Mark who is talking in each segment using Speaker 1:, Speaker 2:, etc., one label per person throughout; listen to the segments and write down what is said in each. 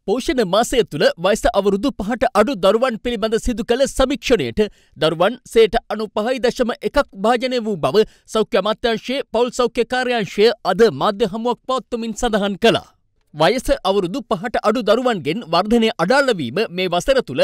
Speaker 1: පෝෂණ මාසය තුළ වයස අවුරුදු 5ට අඩු දරුවන් පිළිබඳ සිදු කළ සමීක්ෂණයට දරුවන් 95.1ක් භාජනය වූ බව සෞඛ්‍ය අමාත්‍යාංශයේ පෞල් සෞඛ්‍ය කාර්යාංශය අද මාධ්‍ය හමුවක් පවත්වමින් සඳහන් කළා. වයස අවුරුදු 5ට අඩු දරුවන්ගෙන් වර්ධනය අඩාල වීම මේ වසර තුළ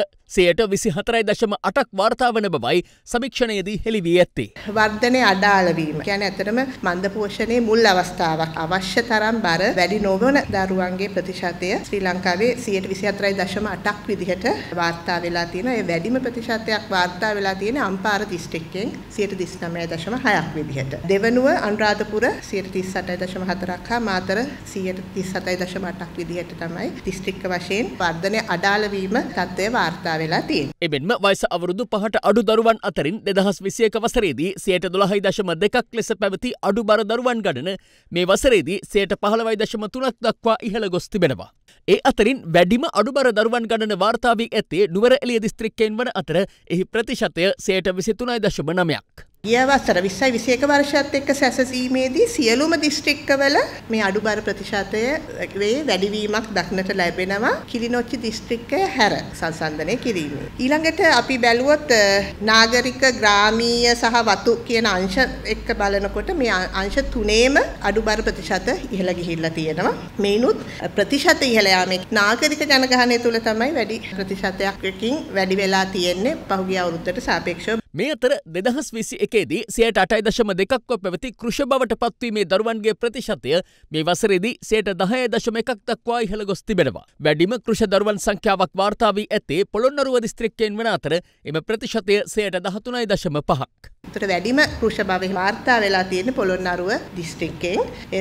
Speaker 1: 24.8ක් වාර්තා වන බවයි සමීක්ෂණයේදී හෙළි වී ඇත්තේ.
Speaker 2: වර්ධනය අඩාල වීම කියන්නේ ඇත්තටම මන්ද පෝෂණයේ මුල් අවස්ථාවක්. අවශ්‍ය තරම් බර වැඩි නොවන දරුවන්ගේ ප්‍රතිශතය ශ්‍රී ලංකාවේ 24.8ක් විදිහට වාර්තා වෙලා තියෙනවා. ඒ වැඩිම ප්‍රතිශතයක් වාර්තා වෙලා තියෙන අම්පාර දිස්ත්‍රික්කයෙන් 39.6ක් විදිහට. දෙවනුව අනුරාධපුර 38.4ක් හා මාතර 37.8ක් විදිහට තමයි දිස්ත්‍රික්ක වශයෙන් වර්ධනය අඩාල වීම තත්ත්වය වාර්තා වෙලා තියෙන්නේ.
Speaker 1: එමෙන්ම වයස අවුරුදු 5ට අඩු දරුවන් අතරින් 2021 වසරේදී 12.2ක් ලෙස පැවති අඩු බර දරුවන් ගණන මේ වසරේදී 15.3ක් දක්වා ඉහළ ගොස් තිබෙනවා. ඒ අතරින් වැඩිම අඩුබර දරුවන් ගණන වාර්තා වී ඇත්තේ නුවරඑළිය දිස්ත්‍රික්කයෙන් වන අතර එහි ප්‍රතිශතය 23.9ක්.
Speaker 2: ගිය වසර 2021 වර්ෂයත් එක්ක සැසසීමේදී සියලුම දිස්ත්‍රික්කවල මේ අඩුබර ප්‍රතිශතයේ වැඩිවීමක් දක්නට ලැබෙනවා කිලිනොච්චි දිස්ත්‍රික්කය හැර සංසන්දනය කිරීමේ. ඊළඟට අපි බැලුවොත් නාගරික ග්‍රාමීය සහ වතු කියන අංශ එක්ක බලනකොට මේ අංශ තුනේම අඩුබර ප්‍රතිශත ඉහළ ගිහිල්ලා තියෙනවා. මේනුත් ප්‍රතිශත ඉහළ යාමේ නාගරික ජනගහනය තුළ තමයි වැඩි ප්‍රතිශතයකින් වැඩි වෙලා තියෙන්නේ පහුගිය අවුරුද්දට සාපේක්ෂව.
Speaker 1: මේ අතර 2021දී 8.2ක්ව පැවති කෘෂ බවට පත්වීමේ දරුවන්ගේ ප්‍රතිශතය මේ වසරේදී 10.1ක් දක්වා ඉහළ ගොස් තිබෙනවා. වැඩිම කෘෂ දරුවන් සංඛ්‍යාවක් වාර්තා වී ඇත්තේ පොළොන්නරුව දිස්ත්‍රික්කයෙන් වන අතර එම ප්‍රතිශතය 13.5ක්.
Speaker 2: උතර වැඩිම කෘෂ බව වාර්තා වෙලා තියෙන පොළොන්නරුව දිස්ත්‍රික්කයෙන්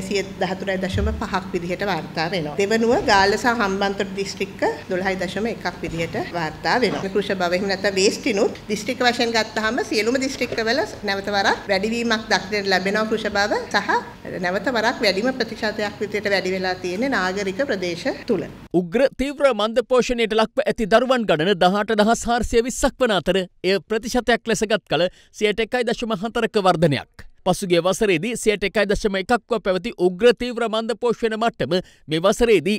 Speaker 2: 13.5ක් විදිහට වාර්තා වෙනවා. දෙවනුව ගාල්ල සහ හම්බන්තොට දිස්ත්‍රික්ක 12.1ක් විදිහට වාර්තා වෙනවා. කෘෂ බව එහෙම නැත්නම් වේස්ටිනුත් දිස්ත්‍රික්ක වශයෙන් ගත්තාම සියලුම දිස්ත්‍රික්කවල නැවත වරක් වැඩිවීමක් දක්නට ලැබෙනවා කෘෂ බව සහ නැවත වරක් වැඩිම ප්‍රතිශතයක් විදිහට වැඩි වෙලා තියෙන්නේ නාගරික ප්‍රදේශ තුල.
Speaker 1: උග්‍ර තීව්‍ර මන්ද පෝෂණයට ලක්ව ඇති දරුවන් ගණන 18,420ක් වන අතර එය ප්‍රතිශතයක් ලෙසගත් කල 1.4ක වර්ධනයක්. පසුගිය වසරේදී 1.1ක්ව පැවති උග්‍ර තීව්‍ර මන්ද පෝෂණ මට්ටම මේ වසරේදී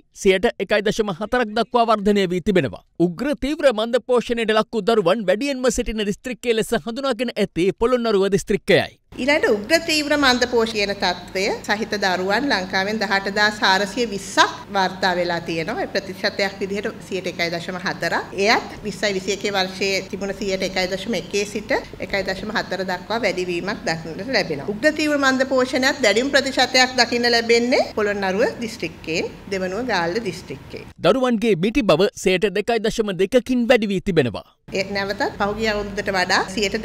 Speaker 1: 1.4ක් දක්වා වර්ධනය වී තිබෙනවා. උග්‍ර තීව්‍ර මන්ද පෝෂණයට ලක් වූ දරුවන් වැඩියෙන්ම සිටින දිස්ත්‍රික්කය ලෙස හඳුනාගෙන ඇත්තේ පොළොන්නරුව දිස්ත්‍රික්කයයි.
Speaker 2: ඊළඟට උග්‍ර තීව්‍ර මන්ද පෝෂණ තත්ත්වය සහිත දරුවන් ලංකාවෙන් 18,420ක් වාර්තා වෙලා තියෙනවා. ඒ ප්‍රතිශතයක් විදිහට 1.4. එයත් 2021 වර්ෂයේ තිබුණ 1.1 සිට 1.4 දක්වා වැඩිවීමක් දක්නට ලැබෙනවා. උග්‍ර තීව්‍ර මන්ද පෝෂණයත් වැඩිම ප්‍රතිශතයක් දකින්න ලැබෙන්නේ පොළොන්නරුව දිස්ත්‍රික්කයෙන්, දෙවනුව ගාල්ල දිස්ත්‍රික්කයෙන්.
Speaker 1: දරුවන්ගේ මිටි බව 2.2කින් වැඩි වී තිබෙනවා.
Speaker 2: ඒ නැවතත් පහුගිය අවුරුද්දට වඩා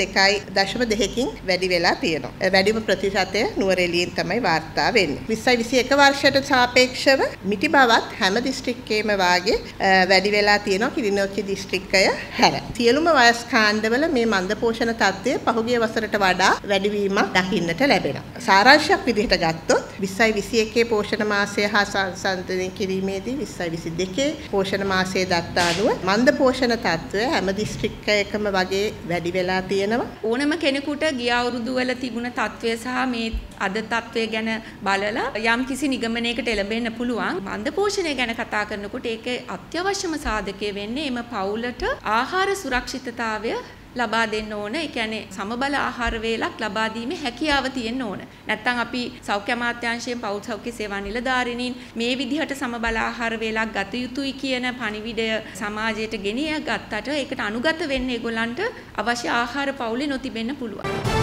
Speaker 2: 2.2කින් වැඩි වෙලා තියෙනවා. වැඩිම ප්‍රතිශතය නුවරඑළියෙන් තමයි වාර්තා වෙන්නේ. 2021 වර්ෂයට සාපේක්ෂව මිටි බවත් හැම දිස්ත්‍රික්කයේම වාගේ වැඩි වෙලා තියෙනවා කිලිනොච්චි දිස්ත්‍රික්කය හැර. සියලුම වයස් කාණ්ඩවල මේ මන්ද පෝෂණ තත්ත්වය පහුගිය වසරට වඩා වැඩිවීමක් දකින්නට ලැබෙනවා. සාරාංශයක් විදිහට ගත්තොත් 2021 පෝෂණ මාසය හා සංසන්දනය කිරීමේදී 2022 පෝෂණ මාසයේ දත්ත අනුව මන්ද පෝෂණ තත්ත්වය හැම දිස්ත්‍රික්කයකම වගේ වැඩි වෙලා තියෙනවා.
Speaker 3: ඕනම කෙනෙකුට ගිය අවුරුදු වල තිබුණ තත්ත්වය සහ මේ අද තත්ත්වය ගැන බලලා යම් කිසි නිගමනයකට එළඹෙන්න පුළුවන්. මන්ද පෝෂණය ගැන කතා කරනකොට ඒකේ අත්‍යවශ්‍යම සාධකය වෙන්නේ එම පවුලට ආහාර සුරක්ෂිතතාවය ලබා දෙන්න ඕන. ඒ කියන්නේ සමබල ආහාර වේලක් ලබා දීමේ හැකියාව තියෙන්න ඕන. නැත්නම් අපි සෞඛ්‍ය අමාත්‍යාංශයෙන් පෞල් සෞඛ්‍ය සේවා නිලධාරීනින් මේ විදිහට සමබල ආහාර වේලක් ගත යුතුයි කියන පණිවිඩය සමාජයට ගෙනිය ගත්තට ඒකට අනුගත වෙන්න ඒගොල්ලන්ට අවශ්‍ය ආහාර පවුලේ නොතිබෙන්න පුළුවන්.